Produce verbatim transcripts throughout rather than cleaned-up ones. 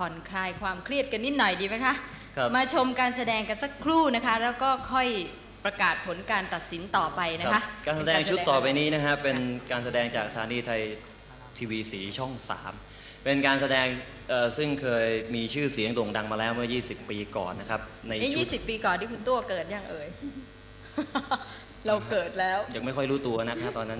ผ่อนคลายความเครียดกันนิดหน่อยดีไหมคะมาชมการแสดงกันสักครู่นะคะแล้วก็ค่อยประกาศผลการตัดสินต่อไปนะคะการแสดงชุดต่อไปนี้นะฮะเป็นการแสดงจากสถานีไทยทีวีสีช่องสามเป็นการแสดงซึ่งเคยมีชื่อเสียงโด่งดังมาแล้วเมื่อยี่สิบปีก่อนนะครับในชุดยี่สิบปีก่อนที่คุณตัวเกิดยังเอ่ย เราเกิดแล้วยังไม่ค่อยรู้ตัวนะครับตอนนั้น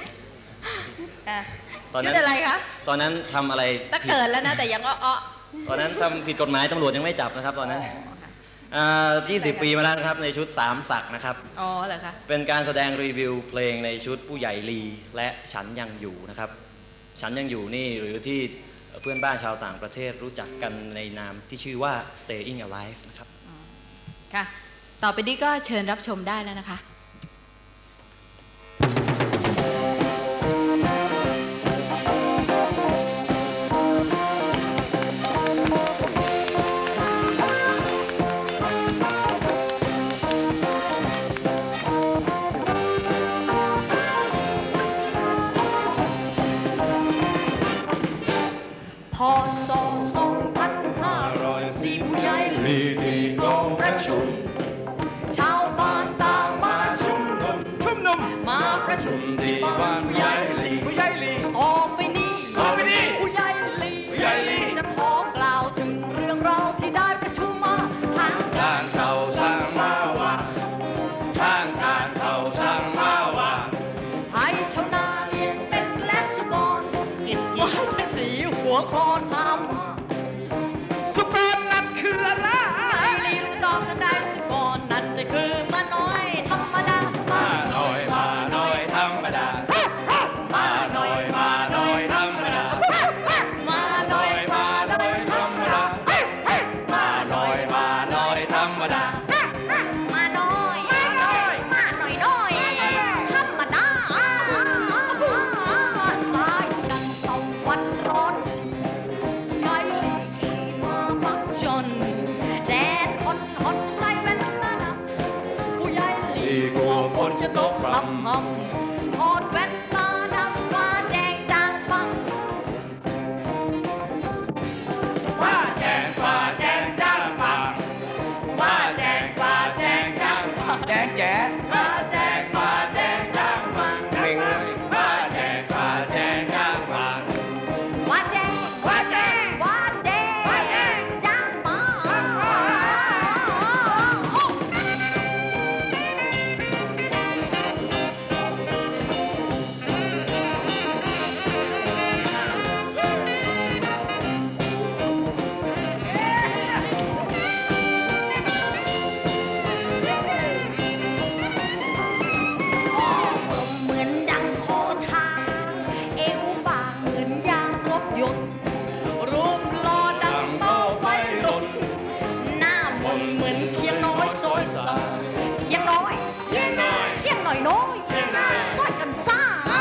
ชุดอะไรคะตอนนั้นทำอะไรตั้งเกิดแล้วนะแต่ยังอ้อตอนนั้นทำผิดกฎหมายตำรวจยังไม่จับนะครับตอนนั้นยี่สิบปีมาแล้วนะครับในชุดสามศักดิ์นะครับอ๋อเหรอคะเป็นการแสดงรีวิวเพลงในชุดผู้ใหญ่ลีและฉันยังอยู่นะครับฉันยังอยู่นี่หรือที่เพื่อนบ้านชาวต่างประเทศรู้จักกันในนามที่ชื่อว่า Staying Alive นะครับค่ะต่อไปนี้ก็เชิญรับชมได้แล้วนะคะพศสองพันห้าร้อยสี่ผู้ใหญ่ลีที่กองประชุมชาวบ้านต่างมาชุมนุมชุมนุมมาประชุมที่บ้านผู้ใหญ่ลีผู้ใหญ่ลีต่อไปนี้ต่อไปนี้ผู้ใหญ่ลีผู้ใหญ่ลีจะขอกล่าวถึงเรื่องราวที่ได้ประชุมมาทางการเขาสั่งมาว่าทางการเขาสั่งมาว่าให้ชาวนาเลี้ยงเป็ดและสุกรกินกินให้สีหัวคลอนทำสุกรนั่นคืออะไรลีลูกตอบกันได้สุกรนั่นจะคือมาน้อยธรรมดามาน้อยมาน้อยธรรมดามาน้อยมาน้อยธรรมดามาน้อยมาน้อยธรรมดามาน้อยมาน้อยธรรมดามาน้อยมาน้อยมาน้อยน้อยธรรมดาสายกันตะวันร้อนสีไกลลีขี่มาพักจนแดดอ่อนอ่อนใส่แว่นตาดำผู้ใหญ่ลีกลัวฝนจะตกพรำพำถอดแว่นตาดำมาแดงจางปังว่าแดงว่าแดงจางปังว่าแดงว่าแดงจางปังแดงแจ๋ว่าแดงว่าแดงจางปังเม่งเลยว่าแดงว่าแดงจางปังว่าแดงว่าแดงว่าแดงจางปังเหมือนดังโคช้างเอวบางเหมือนยางรถยนต์รูปหล่อดังเต้าไฟรถหน้ามนเหมือนเคียงน้อยซอยสาเคียงน้อยเคียงน้อยเคียงน้อยน้อยซอยกันซ่า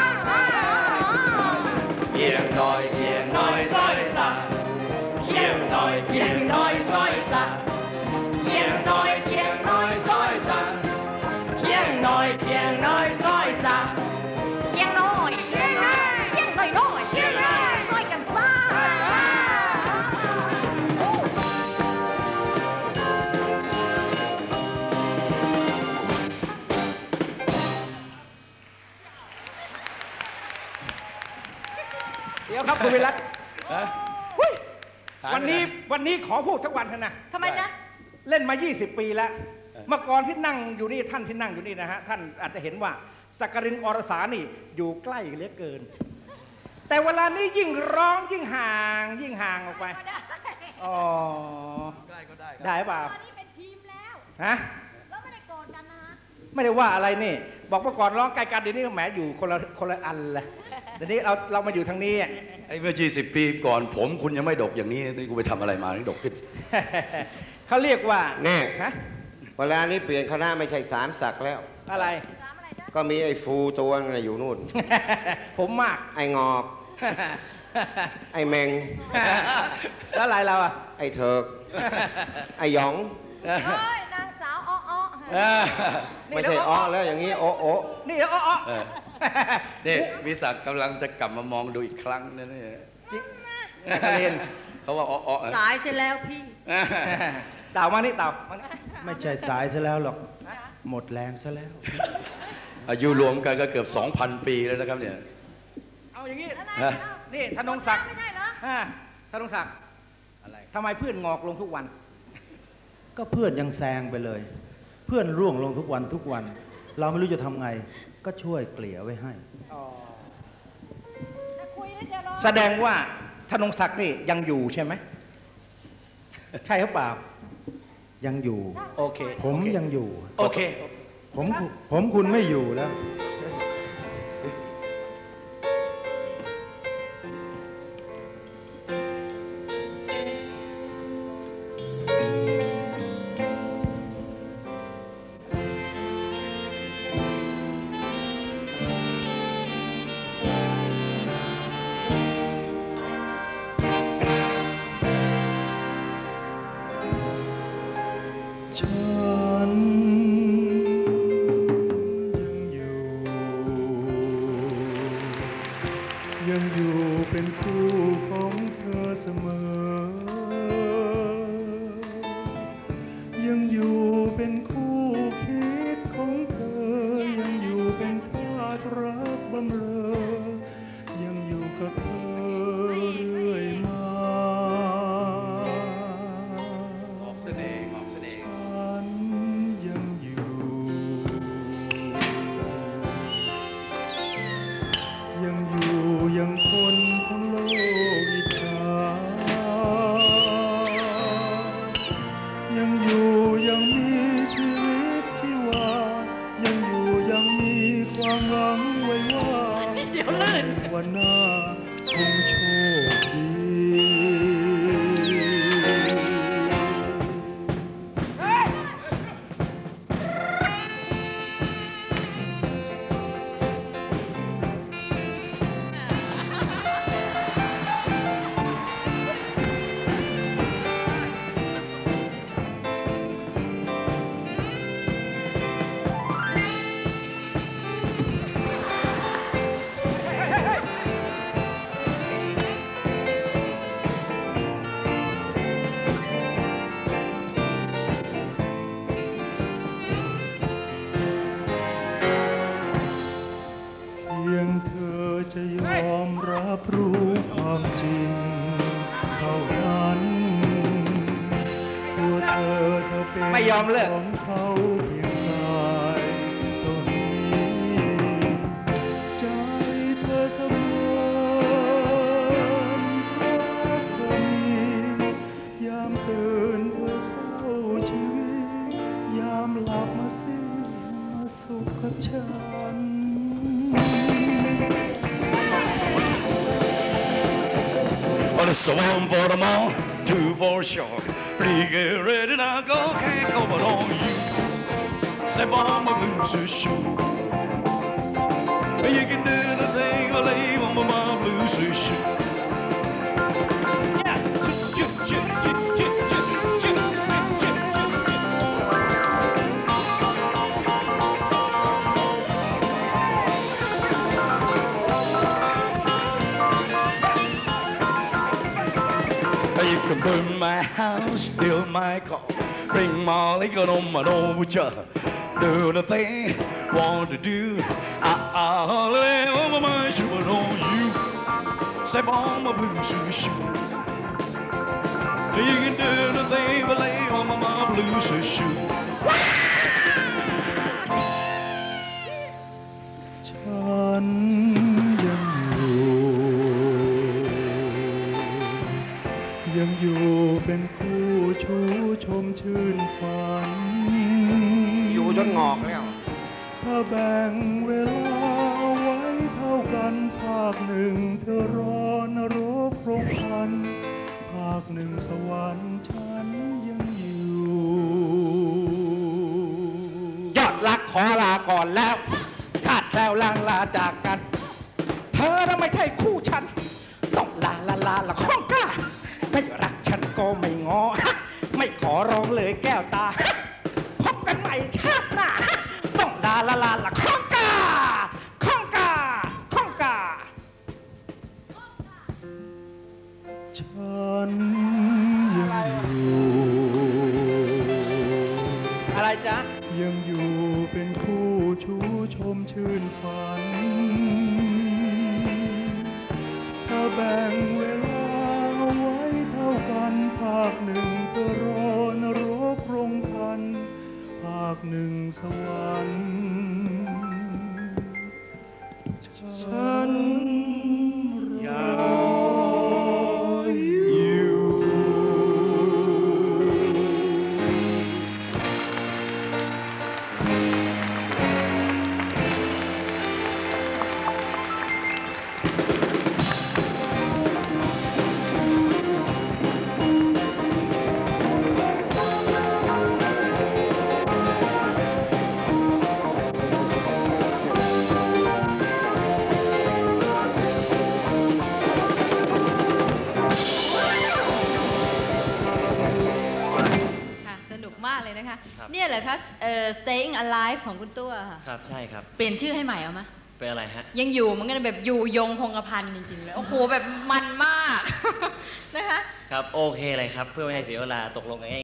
เคียงน้อยเคียงน้อยซอยสาเคียงน้อยเคียงน้อยซอยสาเคียงน้อยเคียงน้อยซอยสาเคียงน้อยเคียงน้อยซอยสาเคียงน้อยเคียงน้อยเคียงน้อยน้อยเคียงน้อยซอยกันซ่าเดี๋ยวครับคุณวิรัตวันนี้วันนี้ขอพูดทั้งวันเถอะนะทำไมจ๊ะเล่นมายี่สิบปีแล้วเมื่อก่อนที่นั่งอยู่นี่ท่านที่นั่งอยู่นี่นะฮะท่านอาจจะเห็นว่าสักกรินอรสานี่อยู่ใกล้เหลือเกินแต่เวลานี้ยิ่งร้องยิ่งห่างยิ่งห่างออกไปอ๋อได้ก็ได้ได้เปล่าตอนนี้เป็นทีมแล้วฮะแล้วไม่ได้โกรธกันนะฮะไม่ได้ว่าอะไรนี่บอกเมื่อก่อนร้องใกล้กันเดี๋ยวนี้แหมอยู่คนละคนละอันเลยเดี๋ยวนี้เราเรามาอยู่ทางนี้ไอ้เมื่อยี่สิบปีก่อนผมคุณยังไม่ดกอย่างนี้นี่กูไปทำอะไรมาถึงดกขึ้นเขาเรียกว่าแน่ฮะเวลานี้เปลี่ยนคณะไม่ใช่สามศักดิ์แล้วอะไรก็มีไอ้ฟูตัวนึงอยู่นู่นผมมากไอ้งอกไอ้เมงแล้วอะไรเราอ่ะไอ้เถิกไอ้หยองนางสาวอ้ออ้อไม่ใช่อ้อแล้วอย่างนี้โอ้โอ้นี่อ้ออ้อนี่วิศักดิ์กำลังจะกลับมามองดูอีกครั้งนั่นนี่เรียนเขาว่าอ๋อสายใช่แล้วพี่เต่ามานี่เต่ามานี่ไม่ใช่สายซะแล้วหรอกหมดแรงซะแล้วอายุรวมกันก็เกือบ สองพัน ปีแล้วนะครับเนี่ยเอาอย่างนี้ฮะนี่ธนงศักดิ์ไม่ได้เหรอฮะธนงศักดิ์อะไรทำไมเพื่อนงอกลงทุกวันก็เพื่อนยังแซงไปเลย เพื่อนร่วงลงทุกวันทุกวัน เราไม่รู้จะทำไง ก็ช่วยเกลี่ยไว้ให้แสดงว่าธนงศักดิ์นี่ยังอยู่ใช่ไหม ใช่หรือเปล่ายังอยู่โอเคผมโอเคยังอยู่โอเคผมผมคุณไม่อยู่แล้ว ฉันยังอยู่ ยังอยู่เป็นคู่ของเธอเสมอ ยังอยู่เป็นคู่คิดของเธอ ยังอยู่เป็นทาสรักบำเรอ ยังอยู่กับเธอเรื่อยมาออกเสน่ห์ออกเสน่ห์ฉันยังอยู่ ยังอยู่ยังคนทั้งโลกอิจฉายังอยู่ยังมีชีวิตชีวายังอยู่ยังมีความหวังไว้ว่าเดี๋ยวลื่นวันหน้าคงโชคดี เพียงเธอจะยอมรับรู้ความจริงเท่านั้นตัวเธอเธอเป็นไม่ยอมเลิกของเขาเพียงกายตัวนี้ใจเธอทำงานรักเธอมียามตื่นเธอเศร้าชีวิตยามหลับมาสิ้นมาสุขกับฉัน Well, it's one for the mall, two for short. Please get ready now, go, can't go but on you. Step on my blue shoe. You can do the thing I leave on my blue shoe. Yeah, shoot, shoot, shoot, shoot, shoot, shoot, shoot, shoot, shoot. You can burn my house, steal my car, bring my liquor on my overture. Do the thing want to do. I, I'll lay over my shoe on you. Step on my blue shoe shoe. You can do the thing, but lay on my, my blue shoe shoe. ฉันยังอยู่ ยังอยู่เป็นคู่ชูชมชื่นฝันอยู่จนงอกแล้วถ้าแบ่งเวลาไว้เท่ากันภาคหนึ่งเธอรอนรกพรหมพันภาคหนึ่งสวรรค์ฉันยังอยู่ยอดรักขอลาก่อนแล้วขาดแคล้วลางลาจากกัน เธอน่ะไม่ใช่คู่ฉัน ต้องลาลาลาละข้องกล้า ไม่รักฉันก็ไม่งอ ไม่ขอร้องเลยแก้วตา พบกันใหม่ชาติหน้า ต้องลาลาลาละข้องกาข้องกาข้องกาฉันจ๊ะยังอยู่เป็นคู่ชูชมชื่นฝันถ้าแบ่งเวลาไว้เท่ากันภาคหนึ่งก็รอนรกรงพันภาคหนึ่งสวรรค์ฉันอยากอยู่มากเลยนะคะเนี่ยแหละคะเอ่อ Staying Alive ของคุณตัวค่ะครับใช่ครับเปลี่ยนชื่อให้ใหม่เอาไหมเป็นอะไรฮะยังอยู่มันก็แบบอยู่ยงคงกระพันจริงๆเลยโอ้โหแบบมันมากนะคะครับโอเคเลยครับเพื่อไม่ให้เสียเวลาตกลงกัน